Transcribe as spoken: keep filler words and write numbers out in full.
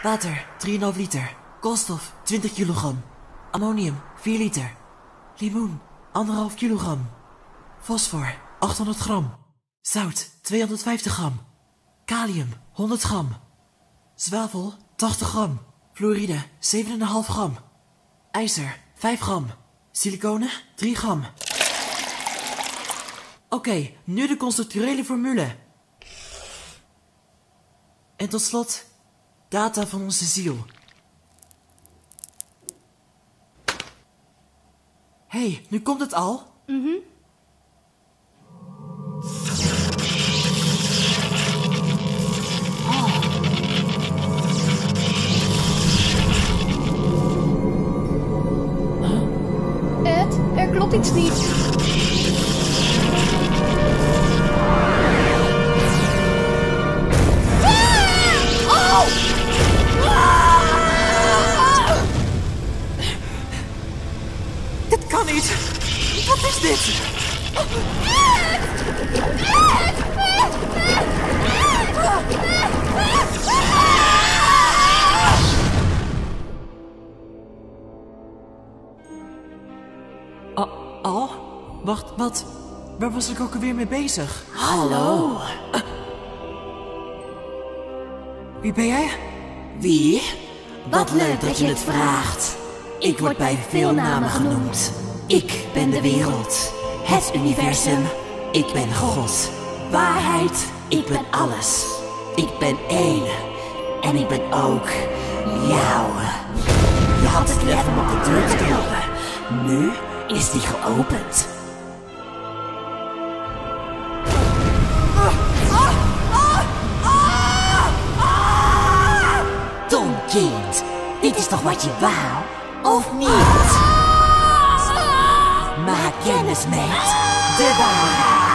Water, drie komma vijf liter. Koolstof, twintig kilogram. Ammonium, vier liter. Limoen, anderhalf kilogram. Fosfor, achthonderd gram. Zout, tweehonderdvijftig gram. Kalium, honderd gram. Zwavel, tachtig gram. Fluoride, zeven komma vijf gram. IJzer, vijf gram. Siliconen, drie gram. Oké, okay, nu de constructurele formule. En tot slot, data van onze ziel. Hé, hey, nu komt het al. Mhm. Oh. Huh? Ed, er klopt iets niet. Dit kan niet. Wat is dit? Oh, oh? Wacht, wat? Waar was ik ook alweer mee bezig? Hallo. Uh, wie ben jij? Wie? Wat leuk dat je het vraagt. Ik word bij veel namen genoemd. Ik ben de wereld. Het universum. Ik ben God. Waarheid. Ik ben alles. Ik ben één. En ik ben ook jou. Je had het lef om op de deur te kloppen. Nu is die geopend. Dom kind, dit is toch wat je wou, of niet? Maak kennis met de waarheid.